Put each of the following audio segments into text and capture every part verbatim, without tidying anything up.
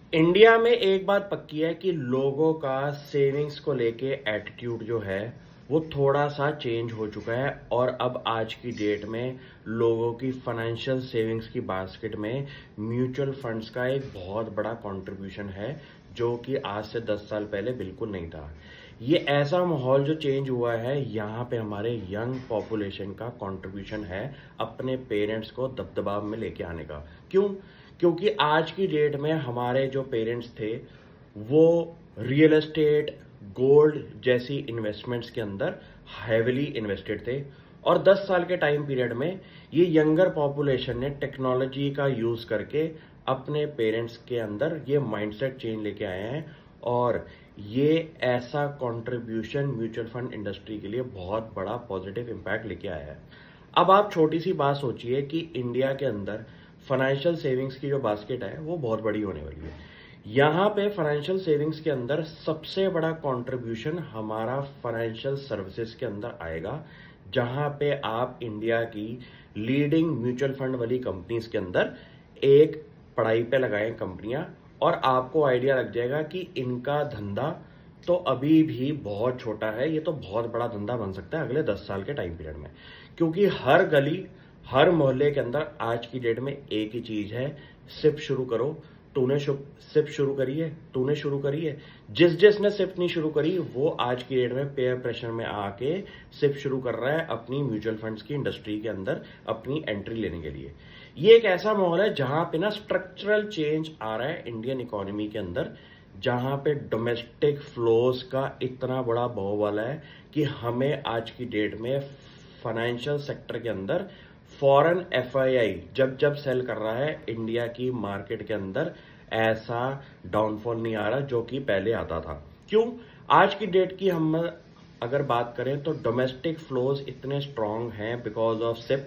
India में एक बात पक्की है कि लोगों का सेविंग्स को लेके एटीट्यूड जो है वो थोड़ा सा चेंज हो चुका है। और अब आज की डेट में लोगों की फाइनेंशियल सेविंग्स की बास्केट में म्यूचुअल फंड्स का एक बहुत बड़ा कंट्रीब्यूशन है, जो कि आज से दस साल पहले बिल्कुल नहीं था। ये ऐसा माहौल जो चेंज हुआ है, यहाँ पे हमारे यंग पॉपुलेशन का कंट्रीब्यूशन है अपने पेरेंट्स को दबदबा में लेके आने का। क्यों? क्योंकि आज की डेट में हमारे जो पेरेंट्स थे वो रियल एस्टेट, गोल्ड जैसी इन्वेस्टमेंट्स के अंदर हैविली इन्वेस्टेड थे। और दस साल के टाइम पीरियड में ये यंगर पॉपुलेशन ने टेक्नोलॉजी का यूज करके अपने पेरेंट्स के अंदर ये माइंडसेट चेंज लेके आए हैं। और ये ऐसा कंट्रीब्यूशन म्यूचुअल फंड इंडस्ट्री के लिए बहुत बड़ा पॉजिटिव इंपैक्ट लेके आया है। अब आप छोटी सी बात सोचिए कि इंडिया के अंदर फाइनेंशियल सेविंग्स की जो बास्केट है वो बहुत बड़ी होने वाली है। यहाँ पे फाइनेंशियल सेविंग्स के अंदर सबसे बड़ा कंट्रीब्यूशन हमारा फाइनेंशियल सर्विसेज के अंदर आएगा, जहां पे आप इंडिया की लीडिंग म्यूचुअल फंड वाली कंपनीज के अंदर एक पढ़ाई पे लगाएं कंपनियां, और आपको आइडिया लग जाएगा कि इनका धंधा तो अभी भी बहुत छोटा है, ये तो बहुत बड़ा धंधा बन सकता है अगले दस साल के टाइम पीरियड में। क्योंकि हर गली, हर मोहल्ले के अंदर आज की डेट में एक ही चीज है, सिप शुरू करो। तूने सिप शुरू करी है, तूने शुरू करी है। जिस जिसने सिप नहीं शुरू करी वो आज की डेट में पेयर प्रेशर में आके सिप शुरू कर रहा है अपनी म्यूचुअल फंड्स की इंडस्ट्री के अंदर अपनी एंट्री लेने के लिए। ये एक ऐसा माहौल है जहां पे ना स्ट्रक्चरल चेंज आ रहा है इंडियन इकोनॉमी के अंदर, जहां पे डोमेस्टिक फ्लोज का इतना बड़ा बहुबल है कि हमें आज की डेट में फाइनेंशियल सेक्टर के अंदर फॉरेन एफआईआई जब जब सेल कर रहा है इंडिया की मार्केट के अंदर, ऐसा डाउनफॉल नहीं आ रहा जो कि पहले आता था। क्यों? आज की डेट की हम अगर बात करें तो डोमेस्टिक फ्लोज इतने स्ट्रांग हैं बिकॉज ऑफ सिप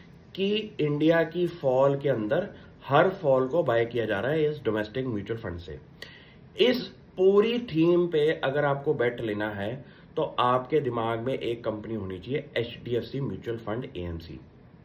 कि इंडिया की फॉल के अंदर हर फॉल को बाय किया जा रहा है इस डोमेस्टिक म्यूचुअल फंड से। इस पूरी थीम पे अगर आपको बेट लेना है तो आपके दिमाग में एक कंपनी होनी चाहिए, एचडीएफसी म्यूचुअल फंड एएमसी।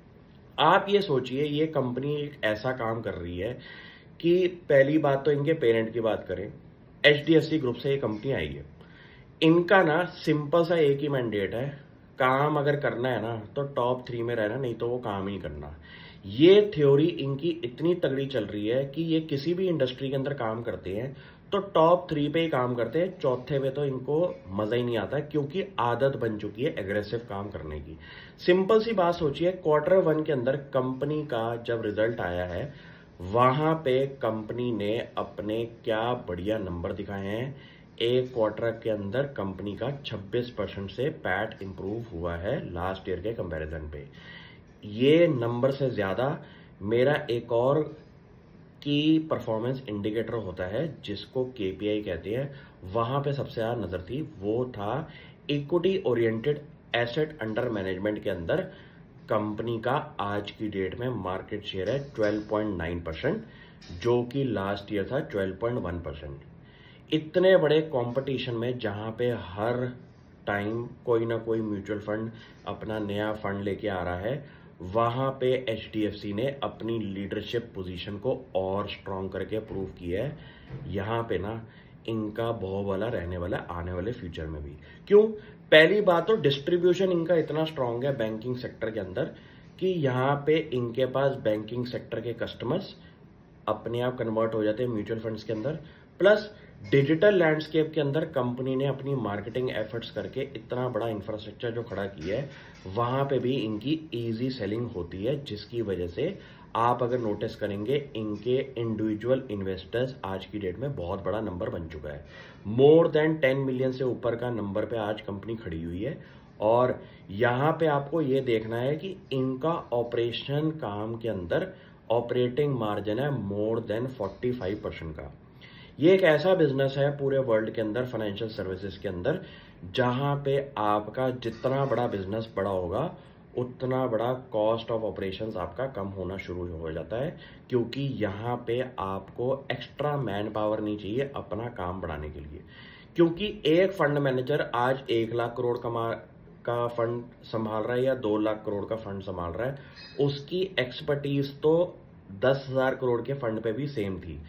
आप ये सोचिए, ये कंपनी एक ऐसा काम कर रही है कि पहली बात तो इनके पेरेंट की बात करें, एचडीएफसी ग्रुप से ये कंपनी आई है। इनका ना सिंपल सा एक ही मैंडेट है, काम अगर करना है ना तो टॉप थ्री में रहना, नहीं तो वो काम ही करना। ये थ्योरी इनकी इतनी तगड़ी चल रही है कि ये किसी भी इंडस्ट्री के अंदर काम करते हैं तो टॉप थ्री पे ही काम करते हैं, चौथे पे तो इनको मजा ही नहीं आता, क्योंकि आदत बन चुकी है एग्रेसिव काम करने की। सिंपल सी बात सोचिए, क्वार्टर वन के अंदर कंपनी का जब रिजल्ट आया है वहां पे कंपनी ने अपने क्या बढ़िया नंबर दिखाए हैं। एक क्वार्टर के अंदर कंपनी का छब्बीस परसेंट से पैट इंप्रूव हुआ है लास्ट ईयर के कंपैरिजन पे। ये नंबर से ज्यादा मेरा एक और की परफॉर्मेंस इंडिकेटर होता है जिसको केपीआई कहते हैं, वहां पे सबसे ज्यादा नजर थी, वो था equity oriented asset under management के अंदर कंपनी का आज की डेट में मार्केट शेयर है ट्वेल्व पॉइंट नाइन परसेंट, जो कि लास्ट ईयर था ट्वेल्व पॉइंट वन परसेंट। इतने बड़े कंपटीशन में जहां पे हर टाइम कोई ना कोई म्यूचुअल फंड अपना नया फंड लेके आ रहा है, वहां पे एचडीएफसी ने अपनी लीडरशिप पोजीशन को और स्ट्रांग करके प्रूव किया है। यहां पे ना इनका बहुबला रहने वाला आने वाले फ्यूचर में भी। क्यों? पहली बात तो डिस्ट्रीब्यूशन इनका इतना स्ट्रांग है बैंकिंग सेक्टर के अंदर कि यहां पे इनके पास बैंकिंग सेक्टर के कस्टमर्स अपने आप कन्वर्ट हो जाते हैं म्यूचुअल फंड्स के अंदर। प्लस डिजिटल लैंडस्केप के अंदर कंपनी ने अपनी मार्केटिंग एफर्ट्स करके इतना बड़ा इंफ्रास्ट्रक्चर जो खड़ा किया है, वहां पे भी इनकी इजी सेलिंग होती है, जिसकी वजह से आप अगर नोटिस करेंगे इनके इंडिविजुअल इन्वेस्टर्स आज की डेट में बहुत बड़ा नंबर बन चुका है। मोर देन टेन मिलियन से ऊपर का नंबर पे आज कंपनी खड़ी हुई है। और यहां पे आपको ये देखना है कि इनका ऑपरेशन काम के अंदर ऑपरेटिंग मार्जिन है more than forty five percent का। ये एक ऐसा बिजनेस है पूरे वर्ल्ड के अंदर फाइनेंशियल सर्विसेज के अंदर जहां पे आपका जितना बड़ा बिजनेस बड़ा होगा उतना बड़ा कॉस्ट ऑफ ऑपरेशंस आपका कम होना शुरू हो जाता है, क्योंकि यहाँ पे आपको एक्स्ट्रा मैन पावर नहीं चाहिए अपना काम बढ़ाने के लिए। क्योंकि एक फंड मैनेजर आज एक लाख करोड़ कमा का फंड संभाल रहा है या दो लाख करोड़ का फंड संभाल रहा है, उसकी एक्सपर्टीज तो दस हजार करोड़ के फंड पे भी सेम थी।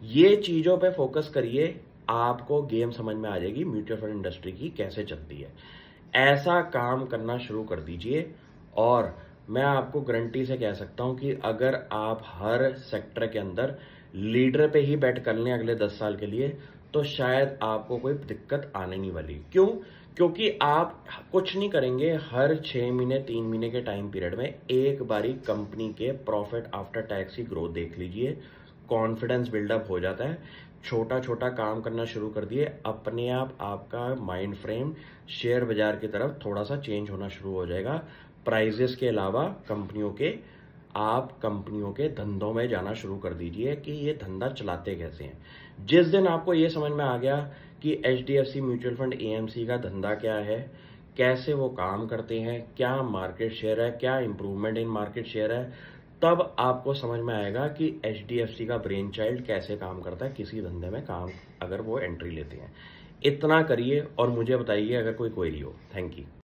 ये चीजों पे फोकस करिए, आपको गेम समझ में आ जाएगी म्यूचुअल फंड इंडस्ट्री की कैसे चलती है। ऐसा काम करना शुरू कर दीजिए और मैं आपको गारंटी से कह सकता हूं कि अगर आप हर सेक्टर के अंदर लीडर पे ही बैट कर लें अगले दस साल के लिए, तो शायद आपको कोई दिक्कत आने नहीं वाली। क्यों? क्योंकि आप कुछ नहीं करेंगे, हर छह महीने तीन महीने के टाइम पीरियड में एक बारी कंपनी के प्रॉफिट आफ्टर टैक्स की ग्रोथ देख लीजिए, कॉन्फिडेंस बिल्डअप हो जाता है। छोटा छोटा काम करना शुरू कर दिए, अपने आप आपका माइंड फ्रेम शेयर बाजार की तरफ थोड़ा सा चेंज होना शुरू हो जाएगा। प्राइजेस के अलावा कंपनियों के, आप कंपनियों के धंधों में जाना शुरू कर दीजिए कि ये धंधा चलाते कैसे हैं। जिस दिन आपको ये समझ में आ गया कि एचडीएफसी म्यूचुअल फंड एएमसी का धंधा क्या है, कैसे वो काम करते हैं, क्या मार्केट शेयर है, क्या इंप्रूवमेंट इन मार्केट शेयर है, तब आपको समझ में आएगा कि एचडीएफसी का ब्रेन चाइल्ड कैसे काम करता है किसी धंधे में काम अगर वो एंट्री लेते हैं। इतना करिए और मुझे बताइए अगर कोई क्वेरी हो। Thank you.